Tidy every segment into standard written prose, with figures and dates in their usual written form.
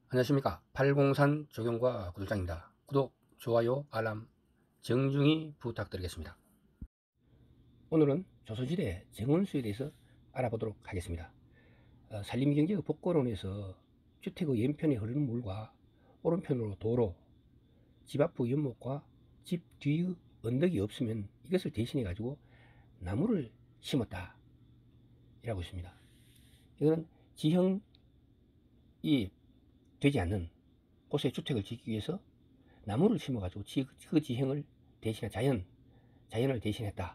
안녕하십니까. 팔공산 조경과 구독장입니다. 구독, 좋아요, 알람 정중히 부탁드리겠습니다. 오늘은 조선시대 정원수에 대해서 알아보도록 하겠습니다. 산림경제의 복거론에서 주택의 왼편에 흐르는 물과 오른편으로 도로, 집 앞의 연못과 집 뒤의 언덕이 없으면 이것을 대신해 가지고 나무를 심었다 이라고 있습니다. 이거는 지형이 되지 않는 곳에 주택을 짓기 위해서 나무를 심어 가지고 그 지형을 대신한 자연을 대신했다.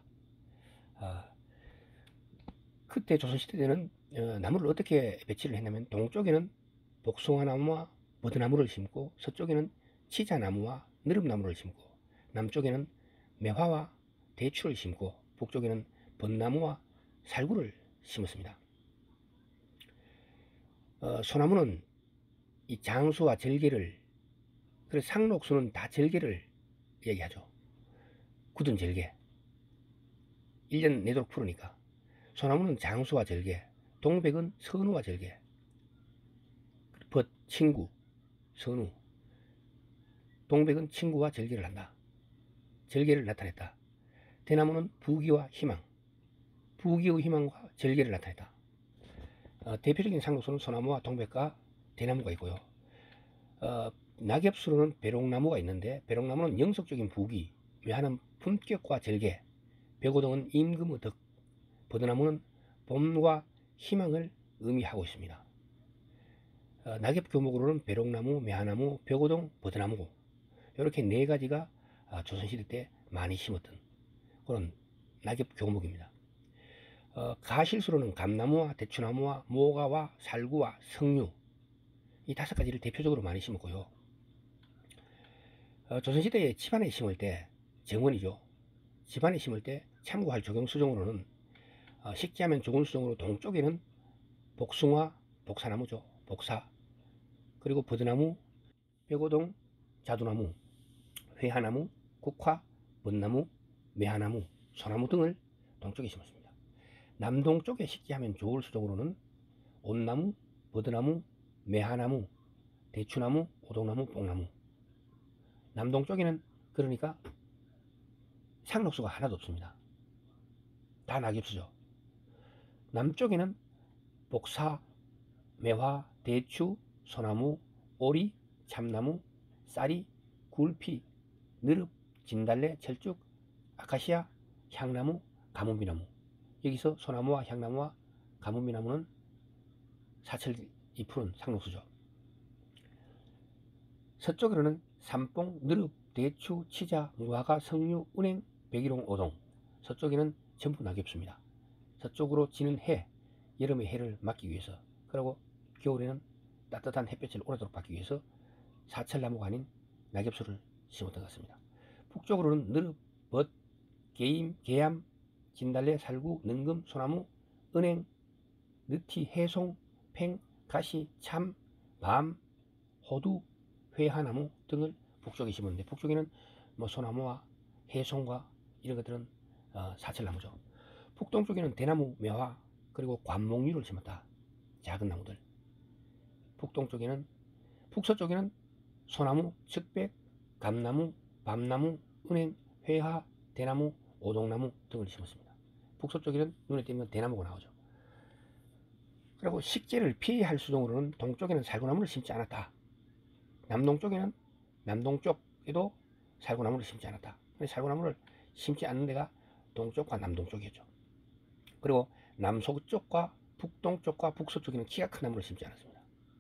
그때 조선시대 때는 나무를 어떻게 배치를 했냐면, 동쪽에는 복숭아나무와 버드나무를 심고, 서쪽에는 치자나무와 느릅나무를 심고, 남쪽에는 매화와 대추를 심고, 북쪽에는 벚나무와 살구를 심었습니다. 소나무는 이 장수와 절개를, 그래서 상록수는 다 절개를 얘기하죠. 굳은 절개, 1년 내도록 푸르니까. 소나무는 장수와 절개, 동백은 선우와 절개, 벗, 친구, 선우. 동백은 친구와 절개를 한다. 절개를 나타냈다. 대나무는 부귀와 희망, 부귀의 희망과 절개를 나타냈다. 대표적인 상록수는 소나무와 동백과 대나무가 있고요. 낙엽수로는 배롱나무가 있는데, 배롱나무는 영속적인 부귀, 묘하는 품격과 절개, 벽오동은 임금의 덕, 버드나무는 봄과 희망을 의미하고 있습니다. 낙엽 교목으로는 배롱나무, 매화나무, 벽오동, 버드나무, 이렇게 네 가지가 조선시대 때 많이 심었던 그런 낙엽 교목입니다. 가실수로는 감나무와 대추나무와 모가와 살구와 석류, 이 5가지를 대표적으로 많이 심었고요. 조선시대에 집안에 심을 때, 정원이죠. 집안에 심을 때 참고할 조경수종으로는, 식지하면 좋은 수종으로 동쪽에는 복숭아, 복사나무죠. 복사, 그리고 버드나무, 벽오동, 자두나무, 회화나무, 국화, 벚나무, 매화나무, 소나무 등을 동쪽에 심었습니다. 남동쪽에 식지하면 좋을 수종으로는 온나무, 버드나무, 매화나무, 대추나무, 오동나무, 뽕나무. 남동쪽에는 그러니까 상록수가 하나도 없습니다. 다 낙엽수죠. 남쪽에는 복사, 매화, 대추, 소나무, 오리, 참나무, 쌀이, 굴피, 느릅, 진달래, 철쭉, 아카시아, 향나무, 가뭄비나무. 여기서 소나무와 향나무와 가뭄비나무는 사철 잎푸른 상록수죠. 서쪽으로는 삼뽕, 느릅, 대추, 치자, 무화과, 석류, 은행, 백일홍, 오동. 서쪽에는 전부 낙엽수입니다. 서쪽으로 지는 해, 여름의 해를 막기 위해서, 그리고 겨울에는 따뜻한 햇볕을 오래도록 받기 위해서 사철나무가 아닌 낙엽수를 심었던 것 같습니다. 북쪽으로는 느릅, 벗, 개임, 개암, 진달래, 살구, 능금, 소나무, 은행, 느티, 해송, 팽, 가시, 참, 밤, 호두, 회화나무 등을 북쪽에 심었는데, 북쪽에는 뭐 소나무와 해송과 이런 것들은 사철나무죠. 북동쪽에는 대나무, 매화, 그리고 관목류를 심었다. 작은 나무들. 북서쪽에는 소나무, 측백, 감나무, 밤나무, 은행, 회화, 대나무, 오동나무 등을 심었습니다. 북서쪽에는 눈에 띄면 대나무가 나오죠. 그리고 식재를 피해할 수종으로는 동쪽에는 살구나무를 심지 않았다. 남동쪽에도 살구나무를 심지 않았다. 살구나무를 심지 않는 데가 동쪽과 남동쪽이었죠. 그리고 남서쪽과 북동쪽과 북서쪽에는 키가 큰 나무를 심지 않았습니다.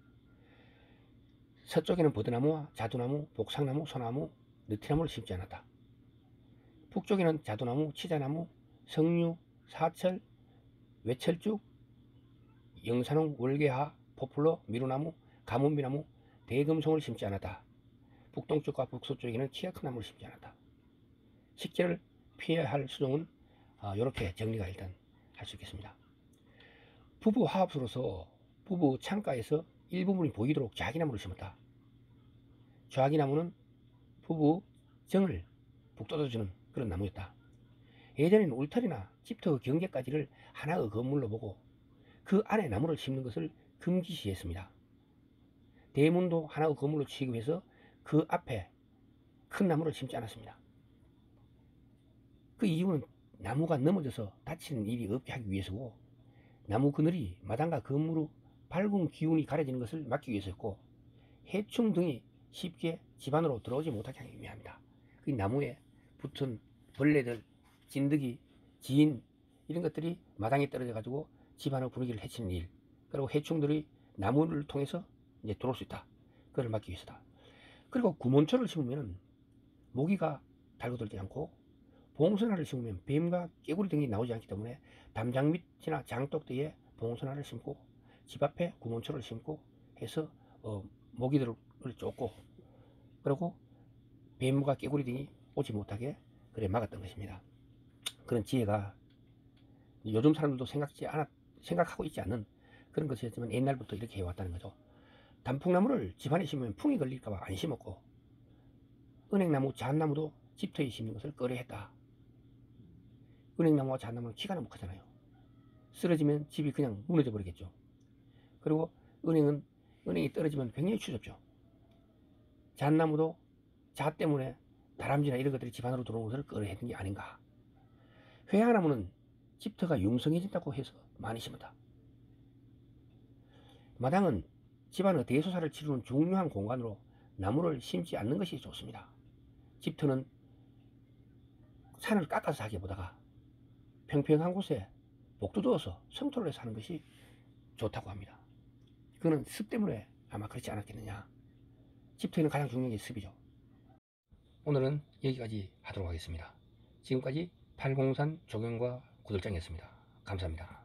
서쪽에는 버드나무와 자두나무, 복상나무, 소나무, 느티나무를 심지 않았다. 북쪽에는 자두나무, 치자나무, 석류, 사철, 외철쭉, 영산홍, 월계하, 포플러, 미루나무, 가뭄비나무, 대금송을 심지 않았다. 북동쪽과 북서쪽에는 키가 큰 나무를 심지 않았다. 식재를 피해야 할 수종은 이렇게 정리가 일단 할 수 있겠습니다. 부부 화합수로서 부부 창가에서 일부분이 보이도록 좌기나무를 심었다. 좌기나무는 부부 정을 북돋아주는 그런 나무였다. 예전에는 울타리나 집터 경계까지를 하나의 건물로 보고 그 안에 나무를 심는 것을 금기시했습니다. 대문도 하나의 건물로 취급해서 그 앞에 큰 나무를 심지 않았습니다. 그 이유는 나무가 넘어져서 다치는 일이 없게 하기 위해서고, 나무 그늘이 마당과 건물의 밝은 기운이 가려지는 것을 막기 위해서였고, 해충 등이 쉽게 집 안으로 들어오지 못하게 하기 위함이다. 그 나무에 붙은 벌레들, 진드기, 지인 이런 것들이 마당에 떨어져 가지고 집안의 분위기를 해치는 일, 그리고 해충들이 나무를 통해서 이제 들어올 수 있다. 그걸 막기 위해서다. 그리고 구몬초를 심으면 모기가 달고들지 않고, 봉선화를 심으면 뱀과 깨구리 등이 나오지 않기 때문에 담장 밑이나 장독대에 봉선화를 심고 집 앞에 구몬초를 심고 해서 모기들을 쫓고, 그리고 뱀과 깨구리 등이 오지 못하게 그래 막았던 것입니다. 그런 지혜가 요즘 사람들도 생각하고 있지 않는 그런 것이었지만 옛날부터 이렇게 해왔다는 거죠. 단풍나무를 집안에 심으면 풍이 걸릴까봐 안 심었고, 은행나무, 잣나무도 집터에 심는 것을 꺼려했다. 은행나무와 잣나무는 키가 너무 크잖아요. 쓰러지면 집이 그냥 무너져 버리겠죠. 그리고 은행이 떨어지면 굉장히 추접죠. 잣나무도 잣 때문에 다람쥐나 이런 것들이 집 안으로 들어오는 것을 꺼려했던 게 아닌가. 회화나무는 집터가 융성해진다고 해서 많이 심었다. 마당은 집안의 대소사를 치르는 중요한 공간으로 나무를 심지 않는 것이 좋습니다. 집터는 산을 깎아서 하기보다가 평평한 곳에 복도두어서 성토를 해서 하는 것이 좋다고 합니다. 그거는 습 때문에 아마 그렇지 않았겠느냐. 집터에는 가장 중요한 게 습이죠. 오늘은 여기까지 하도록 하겠습니다. 지금까지 팔공산 조경과 구들장이었습니다. 감사합니다.